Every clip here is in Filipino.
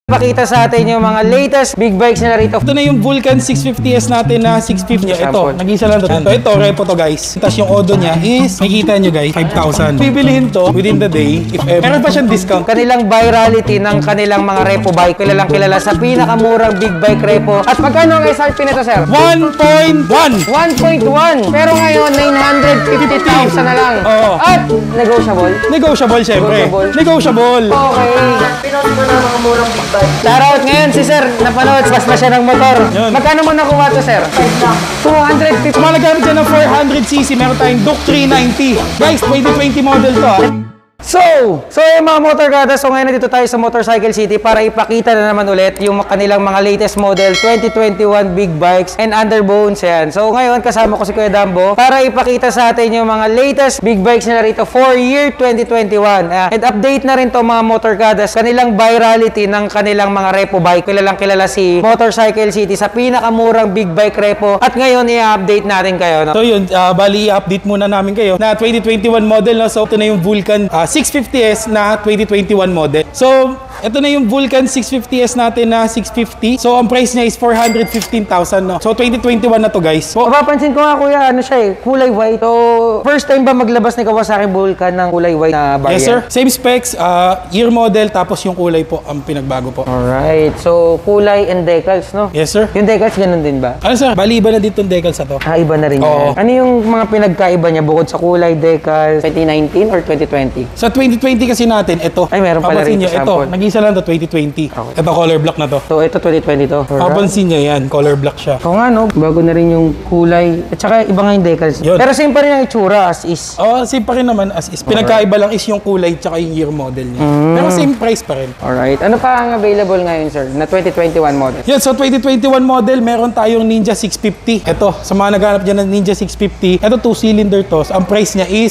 Pakita sa atin yung mga latest big bikes nila rito. Ito na yung Vulcan 650S natin na 650. Ito, nag-isa lang to. Ito, repo to guys. Tapos yung odo niya is, makikita nyo guys, 5,000. Bibilihin to within the day if ever. Meron pa siyang discount. Kanilang virality ng kanilang mga repo bike. Kilalang kilala sa pinakamurang big bike repo. At magkano ang SRP nito, sir? 1.1. 1.1. Pero ngayon, 950,000 na lang. Oo. At negotiable. Negotiable syempre. Negotiable. Okay. Pinag mo na mga murang big bike. Shoutout ngayon si sir. Napanood, spas na siya ng motor. Yun. Magkano mo nakuha to, sir? 250. Malagamit siya ng 400cc. Meron tayong Duke 390. Guys, 2020 model to ah. So yung mga motor kada, so ngayon dito tayo sa Motorcycle City para ipakita na naman ulit yung kanilang mga latest model 2021 big bikes and underbones yan. So ngayon kasama ko si Kuya Dambo para ipakita sa atin yung mga latest big bikes nila rito for year 2021. And update na rin to mga motor kada kanilang virality ng kanilang mga repo bike. Kilalang kilala si Motorcycle City sa pinakamurang big bike repo. At ngayon i-update natin kayo. No? So yun, bali i-update muna namin kayo na 2021 model. No? So ito na yung Vulcan 650S na 2021 model. So, ito na yung Vulcan 650S natin na 650. So, ang price niya is 415,000, no? So, 2021 na to, guys. So, mapapansin ko nga, kuya, ano siya kulay white. So, first time ba maglabas ni Kawasaki Vulcan ng kulay white na variant? yes, sir. Same specs, year model, tapos yung kulay po ang pinagbago po. Alright. So, kulay and decals, no? Yes, sir. Yung decals, ganun din ba? Ano, sir? Bali, iba na dito yung decals na to. Iba na rin yan. Oo. Ano yung mga pinagkaiba niya bukod sa kulay, decals, 2019 or 2020? Sa 2020 kasi natin, ito. Ay, meron pala Papansin rin nyo, ito. sample. Nag-isa lang to, 2020. Okay. Ito, color black na to. So, ito 2020 to. Papansin nyo yan, color black siya. Oo nga, no? Bago na rin yung kulay. At saka, iba nga yung decals. Yun. Pero same pa rin ang itsura as is. Oh, same pa rin naman as is. Pinagkaiba lang is yung kulay tsaka yung year model niya. Pero same price pa rin. Alright. Ano pa ang available ngayon, sir? Na 2021 model? Yan, so 2021 model, meron tayong Ninja 650. Ito, sa mga naghanap dyan ng Ninja 650, ito 2-cylinder to. Ang price niya is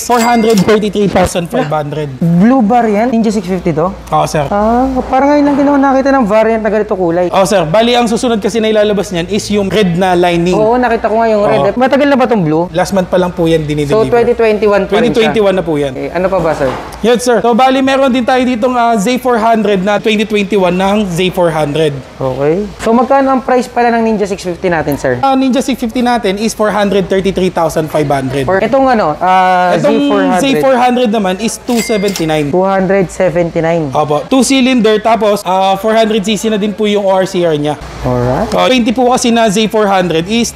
433,500. Blue bar yan? Ninja 650 to? Oo, sir. Parang ngayon lang din ako nakita ng variant na ganito kulay. Oo, sir. Bali, ang susunod kasi na ilalabas niyan is yung red na lining. Oo, nakita ko nga yung red. Matagal na ba itong blue? Last month pa lang po yan dinideliver. So, 2021 pa rin siya. 2021 na po yan. Okay. Ano pa ba, sir? Yes, sir. So, bali, meron din tayo ditong Z400 na 2021 ng Z400. Okay. So, magkano ang price pala ng Ninja 650 natin, sir? Ninja 650 natin is 433,500. Itong ano, Itong Z400. Z400 naman is 279. 279. Opo. 2-cylinder tapos 400cc na din po yung ORCR niya. Alright. 20 po kasi na Z400 is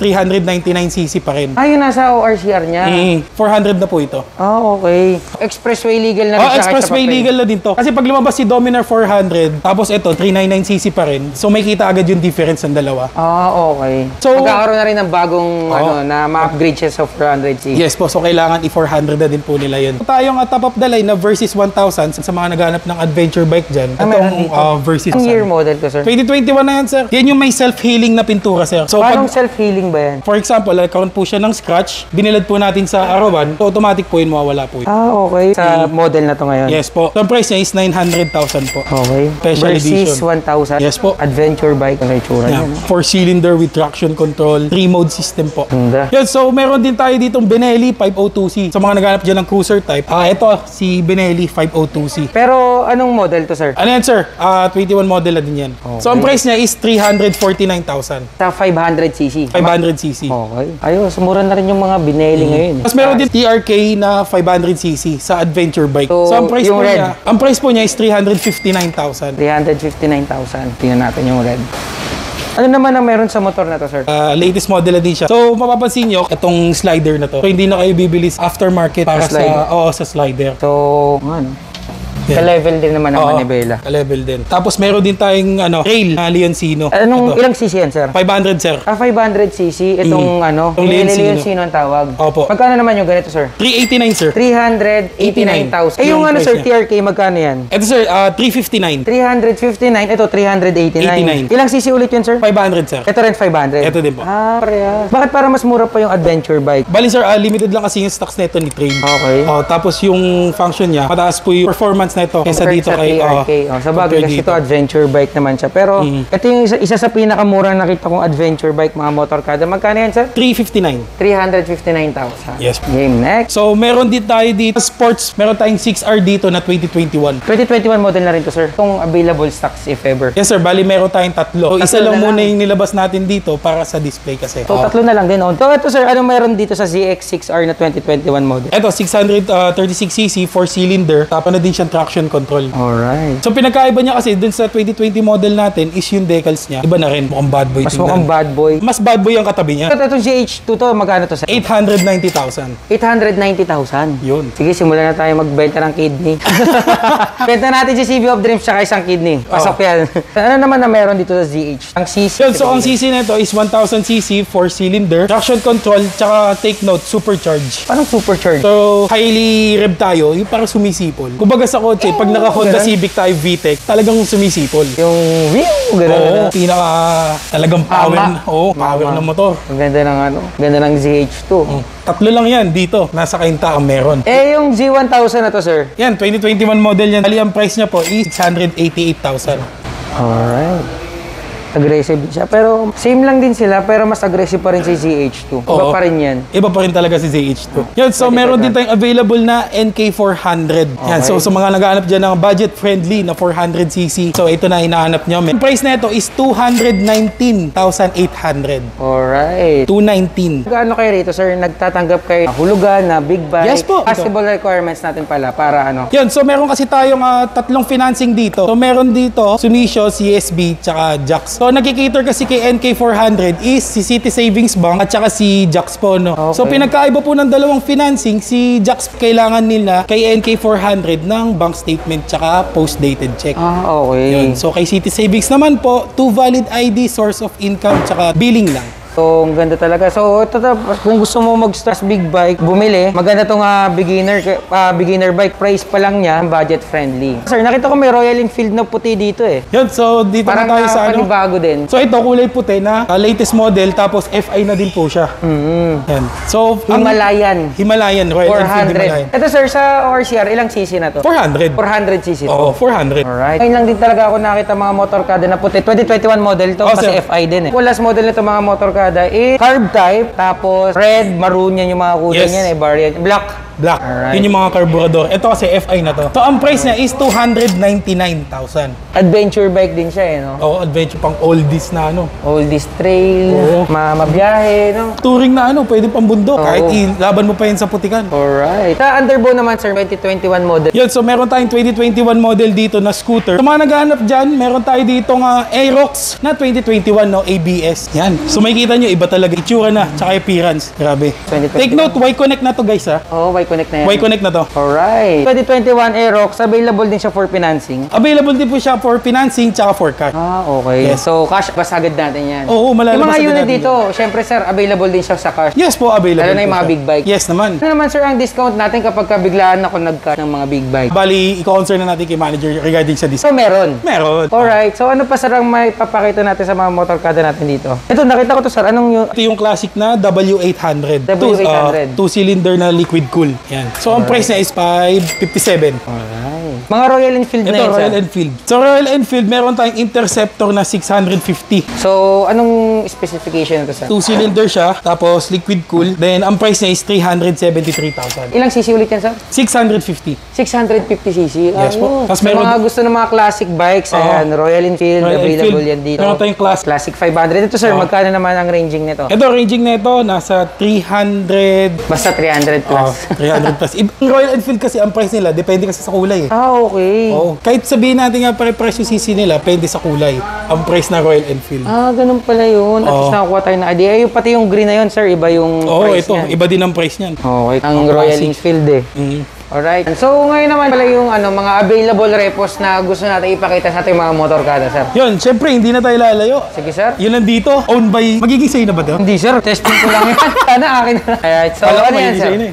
399cc pa rin. Yung nasa ORCR niya. 400 na po ito. Okay. Expressway legal na rin siya. Expressway legal na din to. Kasi pag lumabas si Dominar 400, tapos ito 399cc pa rin. So may kita agad yung difference ng dalawa. Okay. So, magkakaroon na rin ng bagong na ma-upgrade siya sa 400cc. Yes po, so kailangan i-400 na din po nila yun. Tayong top of the line na Versys 1000 sa mga naghanap ng adventure bike dyan. Itong Versys Ang year model to, sir? 2021 na yan, sir. Yan yung may self-healing na pintura, sir. So, Parang self-healing ba yan? for example, nagkaroon po siya ng scratch, binilad po natin sa arawan, so automatic po yun, mawawala po yun. Okay. Sa model na to ngayon? Yes po. So, ang price niya is 900,000 po. Okay. Special Versys edition. 1000. Yes po. Adventure bike. Ang itsura niya. 4-cylinder with traction control, 3-mode system po. Ganda. Yan, so meron din tayo ditong Benelli 502C. Sa mga naghanap dyan ng cruiser type, ito si Benelli 502C. Pero anong model to, sir? Ano yan, sir? 21 model na din yan. So, ang price niya is 349,000. Sa 500cc. 500cc. Okay. Ayos, mura na rin yung mga bineli ngayon. Tapos meron din TRK na 500cc sa adventure bike. So, ang price yung po red? niya, ang price po niya is 359,000. 359,000. Tingnan natin yung red. Ano naman ang meron sa motor na to, sir? Latest model na din siya. So, mapapansin nyo, itong slider na to. So, hindi na kayo bibili sa aftermarket para sa slider. So, ano? Ka-level din naman ang manibela. Ka-level din. Tapos meron din tayong rail na Leoncino. Ilang cc yan, sir? 500, sir. 500cc. Itong Itong Leoncino ang tawag. Opo. Magkano naman yung ganito, sir? 389, sir. 389,000. Yung Yung price niya. TRK, magkano yan? Ito, sir, 359. 359. Ito, 389. 89. Ilang cc ulit yun, sir? 500, sir. Ito rin 500. Ito din po. Parehas. Bakit para mas mura pa yung adventure bike? Bali, sir, limited lang kasi yung stocks nito ni Trail. Okay. Tapos yung function niya, mataas po yung performance na na ito kaysa Compared dito sa kay TRK. Sa bagay compared kasi dito. ito adventure bike naman siya. Pero ito yung isa sa pinakamurang nakita kong adventure bike mga motorkada. Magkano yan, sir? 359. 359,000. Yes. Game next. So, meron din tayo dito sports. Meron tayong 6R dito na 2021. 2021 model na rin to, sir. Itong available stocks if ever. Yes, sir. Bali, meron tayong tatlo. So, isa Tatlo lang na muna lang. yung nilabas natin dito para sa display kasi. So, tatlo na lang din. So, ito, sir, anong meron dito sa ZX6R na 2021 model? Ito, 636cc, 4-cylinder. Tapos na din siyang traction control. Alright. So, pinagkaiba niya kasi dun sa 2020 model natin is yung decals niya. Iba na rin. Mukhang bad boy Mas tingnan. mukhang bad boy. Mas bad boy ang katabi niya. Itong GH2 to, magkano to, sir? 890,000. 890,000. Yun. Sige, simulan na tayo magbenta ng kidney. Benta natin si CB of Dreams tsaka isang kidney. Pasok yan. Ano naman na meron dito sa ZH? Ang CC. Yun, so ang CC nito is 1000cc, 4-cylinder, traction control, tsaka take note, supercharge. Parang supercharged. So, highly rev tayo, yung parang sumisipol. Kumbaga sa kotse, pag naka-Honda ganun. Civic tayo VTEC, talagang sumisipol. Yung view, gano'n. Oo, pinaka talagang power, power Mama. ng motor. Ang ganda ng ano, ganda ng ZH2. Tatlo lang yan dito, nasa kainta ang meron. Eh, yung G1000 na to, sir. Yan, 2021 model yan. Bali, ang price niya po is 688,000. Alright. Aggressive siya. Pero same lang din sila, pero mas aggressive pa rin si ZH2. Iba Oo. pa rin yan. Iba pa rin talaga si ZH2. Yan, so meron din tayong available na NK400. Yan, so sa mga naghahanap dyan ng budget-friendly na 400cc, so ito na hinahanap nyo. Yung price na ito is 219,800. Alright. 219. Gaano kayo rito, sir? Nagtatanggap kayo ng hulugan na big bike? Yes po. Possible requirements natin pala para ano? Yan, so meron kasi tayong tatlong financing dito. So meron dito, Sumisho, CSB, tsaka Jax. So nagkikater kasi kay NK400 is si City Savings Bank at tsaka si Jax po, no? Okay. So pinagkaiba po ng dalawang financing, si Jax kailangan nila kay NK400 ng bank statement tsaka post-dated check. Ah, okay. Yun. So kay City Savings naman po, 2 valid ID, source of income, tsaka billing lang. So, ang ganda talaga. So, ito kung gusto mo mag-start big bike, bumili. Maganda tong beginner bike. Price pa lang niya, budget friendly. Sir, nakita ko may Royal Enfield na puti dito eh. Yun, so dito Parang na tayo sa ano. panibago din. So ito, kulay puti na latest model, tapos FI na din po siya. Yan. So, Himalayan, Royal Enfield Himalayan. 400. Ito sir, sa ORCR, ilang cc na to? 400. 400cc to. Oo, 400. Alright. Ngayon lang din talaga ako nakita mga motorkada na puti. 2021 model to, Oh, kasi sir. FI din eh. Last model nito mga motorkada is carb type, tapos red, maroon yan yung mga kulay Yes. niyan eh, variant. Black. Black. Alright. Yun yung mga carburetor. Ito kasi FI na to. So, ang price niya is 299,000. Adventure bike din siya eh, no? Oo, adventure pang oldies na ano. Oldies trail, Oo. mabiyahe, no? Touring na ano, pwede pang bundok. Oo. Kahit ilaban mo pa yun sa putikan. Alright. Sa Underbow naman sir, 2021 model. Yun, so meron tayong 2021 model dito na scooter. Sa mga naghahanap dyan, meron tayo dito nga Aerox na 2021, no, ABS. Yan. So makikita nyo, iba talaga. Itsura na, tsaka appearance. Grabe. 2021. Take note, Y-Connect na to guys ha. Oh, Y-Connect na yan. Y-Connect na to. Alright. 2021 Aerox, available din siya for financing. Available din po siya for financing tsaka for cash. Ah, okay. Yes. So, cash basagad natin yan. Oo, malalabas Yung mga agad unit natin dito, syempre sir, available din siya sa cash. Yes po, available Lalo na yung po mga siya. big bike. Yes naman. Ano naman sir ang discount natin kapag biglaan ako nag-cash ng mga big bike? Bali, i-concern na natin kay manager regarding sa discount. So, meron. Meron. Alright. So, ano pa sir ang may papakita natin sa mga motorkada natin dito? Ito, nakita ko to sir. Anong yung... Ito yung classic na W800. W800. 2-cylinder na liquid cool. Yan. So, ang price niya is 557. Alright. Mga Royal Enfield na Ito, yun sir. Royal Enfield. So, Royal Enfield, meron tayong Interceptor na 650. So, anong specification nito sir? 2-cylinder siya, tapos liquid cool. Then, ang price niya is 373,000. Ilang cc ulit yan sir? 650. 650cc. Yes po. Ayun. Tas Sa meron- mga gusto ng mga classic bikes, ayan, Royal Enfield, Royal available Enfield. yan dito. Meron tayong Classic 500. Ito sir, magkano naman ang ranging nito? Ito, ranging na ito, nasa 300. Basta 300 plus. 300 plus. Yung Royal Enfield kasi, ang price nila, depende kasi sa kulay eh. Ah, okay. Oh, kahit sabihin natin nga pare-price yung CC nila, depende sa kulay. Ang price na Royal Enfield. Ah, ganun pala yun. At least nakakuha tayo ng idea. Yung pati yung green na yun, sir, iba yung Oo, price ito, niyan. iba din ang price niyan. Okay, ang Ang Royal classic. Enfield eh. Alright. So, ngayon naman pala yung mga available repos na gusto natin ipakita sa ating mga motorkada, sir. Yun, syempre, hindi na tayo lalayo. Sige, sir. Yun nandito, owned by, magiging sa'yo na ba ito? Hindi, sir. Testing ko lang yan. Sana akin na. Alright. So, Kala ko ano yan, magiging sir? sa'yo na eh.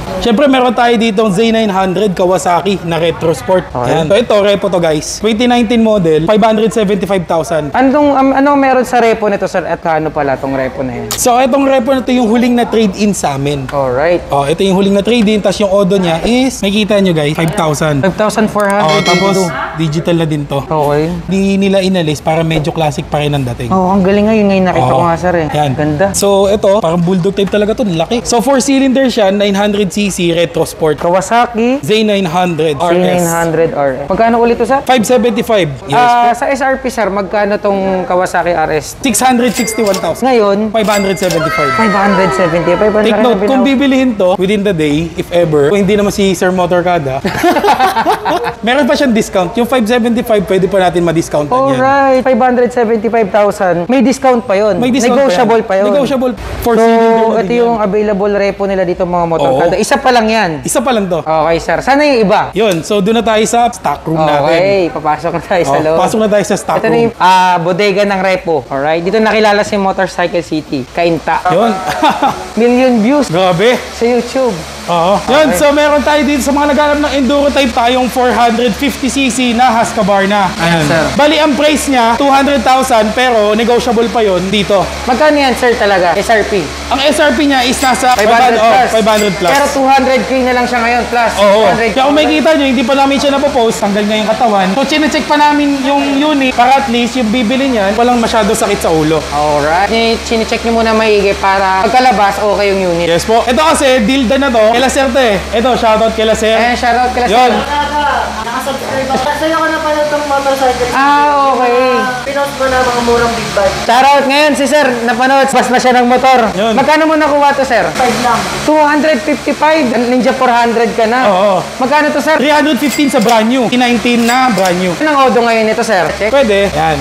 Syempre, meron tayo ditong Z900 Kawasaki na Retro Sport. Ayan. So, ito, repo to guys. 2019 model, 575,000. Anong meron sa repo nito, sir? At ano pala tong repo na yan? So, itong repo na to yung huling na trade-in sa amin. Alright. Oh, ito yung huling na trade-in, tapos yung odo niya is, makikita nyo guys, 5,000. 5,400. Oh, tapos, digital na din to. Okay. Di nila inalis para medyo classic pa rin ang dating. Oh, ang galing nga yun ngayon nakita ko nga, sir eh. Yan. Ganda. So, ito, parang bulldog type talaga to. Laki. So, 4-cylinder siya, 900cc Retro Sport. Kawasaki Z900 RS. C900 RS. Magkano ulit to, sir? 575. Yes. Sa SRP, sir, magkano tong Kawasaki RS? 661,000. Ngayon, 575. 575. Take note, kung bibilihin to within the day, if ever, kung hindi naman si Sir Motorkada, meron pa siyang discount. Yung 575, pwede pa natin ma-discountan yan. Alright, 575,000. May discount pa yun. May discount Negotiable pa yun. Negotiable. So, 4-cylinder na ito din yung yan. available repo nila dito mga motorkada. Oo. Isa pa lang yan. Isa pa lang to. Okay, sir. Sana yung iba. Yun, so doon na tayo sa stock room natin. Okay, papasok na tayo sa loob. Pasok na tayo sa stock Ito na room. yung bodega ng repo. Alright, dito nakilala si Motorcycle City. Kainta. Yun. Million views Grabe. sa YouTube. Oo. Yun, so meron tayo dito sa mga naghanap ng enduro type tayong 450cc na Husqvarna. Ayan. sir. Bali, ang price niya, 200,000 pero negotiable pa yon dito. Magkano yan, sir, talaga? SRP? Ang SRP niya is nasa 500 plus. 500 plus. Pero 200k na lang siya ngayon plus. Oo. 200K. Kaya kung makikita nyo, hindi pa namin siya napopost, tanggal nga yung katawan. So, chinecheck pa namin yung unit para at least yung bibili niyan, walang masyado sakit sa ulo. Alright. Chine-check nyo muna maigi para pagkalabas, okay yung unit. Yes po. Ito kasi, dilda na to. Kila Sir to eh. Ito, shoutout kila Sir. Ayan, shoutout kila Yun. sir. Nakasubscribe ako. Sa'yo ko na pala itong motorcycle. Okay. Pinost ko na mga murang big bike. Shoutout ngayon si sir, napanood, bas na siya ng motor. Yun. Magkano mo nakuha to, sir? 5 lang. 255. Ninja 400 ka na. Oo. Magkano to, sir? 315 sa brand new. 19 na brand new. Anong odo ngayon ito, sir? Check. Pwede. Yan.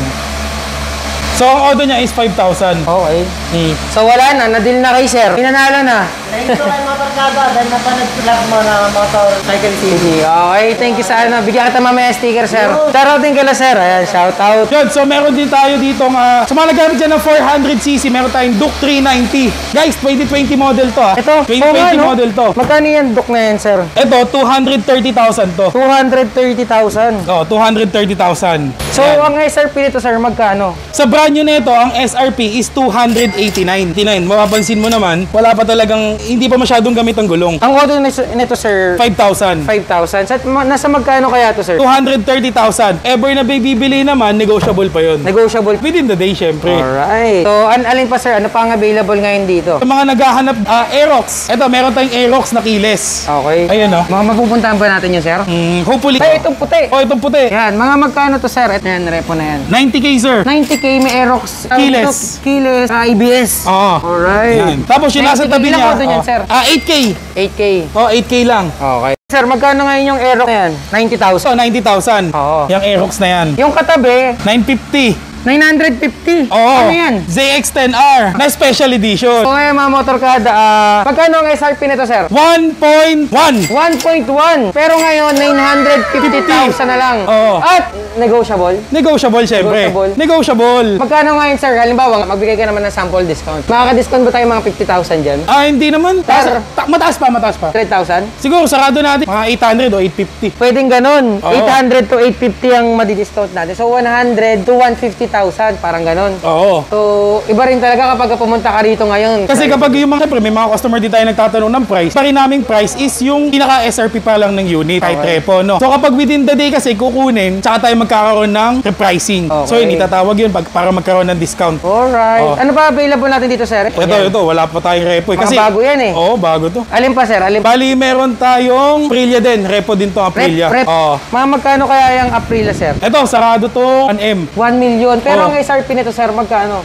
So, ang order niya is 5,000. Okay. Mm. So wala na, na-deal na kay sir. Pinanalo na. Thank you kay Motorkada dahil napanood vlog mo na motorcycle TV. Sige, okay. Thank you sa ano. Bigyan kita mamaya sticker, sir. Shoutout din kala sir. Ayan, shoutout. Yun, so meron din tayo dito nga, sa mga nagamit dyan ng 400cc, meron tayong Duke 390. Guys, 2020 model to ah. Ito, 2020 model to. Magkano yan, Dok, na yan, sir? Ito, 230,000 to. 230,000. Oh, 230,000. So, ang SRP nito, sir, magkano? Sa brand new nito, ang SRP is 289. Mapapansin mo naman, wala pa talagang, hindi pa masyadong gamit ang gulong. Ang odo nito, sir, 5,000. 5,000. Nasa magkano kaya to, sir? 230,000. Ever na bibili naman, negotiable pa yun. Negotiable. Within the day, syempre. Alright. So, alin pa, sir? Ano pa ang available ngayon dito? Sa mga naghahanap, Aerox. Ito, meron tayong Aerox na keyless. Okay. Ayun, oh. Mga mapupuntahan ba natin yun, sir? Hopefully. Ay, itong puti. Oh, itong puti. Yan, mga magkano to, sir? Ito yan, repo na yan. 90k, sir. 90k may Aerox. Keyless. Keyless. ABS. Oo. Alright. Yan. Tapos yung nasa 90K. tabi Ilang niya. odo niyan, sir? 8k. 8k. Oh, 8k lang. Okay. Sir, magkano ngayon yung Aerox na yan? 90,000. So, 90,000. Oo. Yung Aerox na yan. Yung katabi, 950. 950. Oo. Ano yan? ZX-10R na special edition. So ngayon mga motorkada, magkano ang SRP nito, sir? 1.1. 1.1. Pero ngayon, 950,000 na lang. Oo. At negotiable. Negotiable, syempre. Negotiable. Magkano ngayon, sir? Halimbawa, magbigay ka naman ng sample discount. Makaka-discount ba tayo mga 50,000 dyan? Hindi naman. Mataas pa, mataas pa. 100,000? Siguro, sarado natin. Mga 800 o 850. Pwedeng ganun. Oo. 800 to 850 ang madi-discount natin. So 100 to 150,000, parang ganun. Oo. So, iba rin talaga kapag pumunta ka rito ngayon. Kasi kapag yung mga, siyempre, may mga customer din tayo nagtatanong ng price, pa rin naming price is yung pinaka-SRP pa lang ng unit, kahit repo, no? So kapag within the day kasi kukunin, tsaka tayo magkakaroon ng repricing. Okay. So yun, itatawag yun para magkaroon ng discount. Alright. Oo. Ano ba available natin dito, sir? Ito, wala pa tayong repo. Mga bago yan eh. Oo, bago to. Alin pa, sir? Alin pa? Bali, meron tayong Aprilia din. Repo din to, Aprilia. Rep. Oo. Mga magkano kaya yung Aprilia, sir? Ito, sarado to, 1M. 1 million. Pero Oo. ang SRP nito, sir, magkano?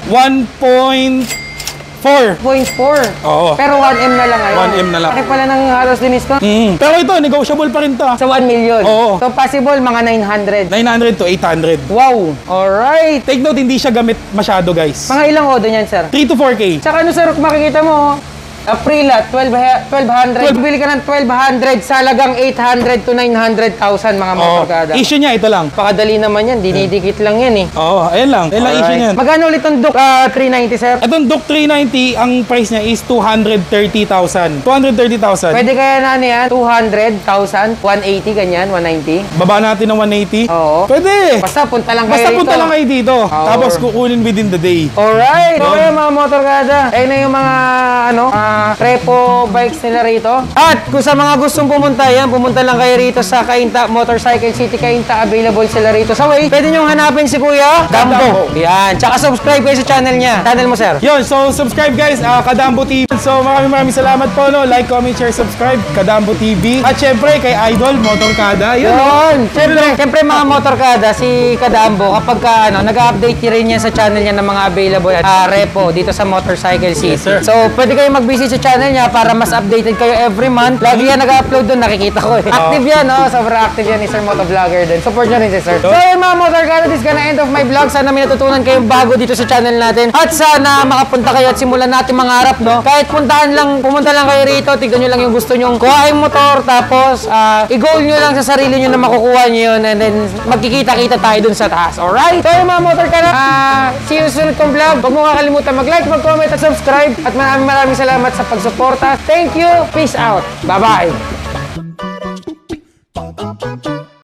1.4. 0.4. Oo. Pero 1M na lang ngayon. 1M na lang. Laki pala ng halos din discount. Pero ito, negotiable pa rin to. Sa 1 million. Oo. So possible, mga 900. 900 to 800. Wow. Alright. Take note, hindi siya gamit masyado, guys. Mga ilang odo niyan, sir? 3 to 4K. Tsaka ano, sir, kung makikita mo, Aprila, 1200. Bili ka ng 1200 sa halagang 800 to 900,000 mga motorkada. Issue niya, ito lang. Pakadali naman yan, dinidikit lang yan eh. Oo, ayan lang. Ayan lang issue niyan. Magkano ulit ang Duke 390, sir? Itong Duke 390, ang price niya is 230,000. 230,000. Pwede kaya na ano yan? 200,000, 180, ganyan, 190. Baba natin ng 180. Oo. Pwede. Basta punta lang kayo Basta rito. punta lang kayo dito. Tapos kukunin within the day. Alright! So yun mga motorkada. Ayun na yung mga repo bikes nila rito. At kung sa mga gustong pumunta yan, pumunta lang kayo rito sa Cainta Motorcycle City. Cainta, available sila rito. Sa way, pwede nyo hanapin si Kuya Dambo. Yan. Tsaka subscribe kayo sa channel niya. Channel mo, sir. Yun, so subscribe guys, Kadambo TV. So maraming salamat po, no? Like, comment, share, subscribe, Kadambo TV. At syempre, kay Idol, Motorkada. Yun. Siyempre mga motorkada, si Kadambo, kapag nag-update rin yan sa channel niya ng mga available repo dito sa Motorcycle City. Yes, sir. So, pwede kayo mag-visit sa channel niya para mas updated kayo every month. Lagi yan nag-upload doon, nakikita ko eh. Active yan, sobrang active yan ni Sir Motovlogger din. Support nyo rin si Sir. So, yun mga motorkada, this is gonna end of my vlog. Sana may natutunan kayong bago dito sa channel natin. At sana makapunta kayo at simulan natin mangarap, no? Kahit pumunta lang kayo rito, tignan nyo lang yung gusto nyong kuhain motor, tapos i-goal nyo lang sa sarili nyo na makukuha nyo yun, and then magkikita-kita tayo dun sa taas. Alright? So yung mga motorkada, see you sa sunod kong vlog. Huwag mo kakalimutan mag-like, mag-comment at subscribe. At maraming salamat sa pagsuporta. Thank you. Peace out. Bye-bye.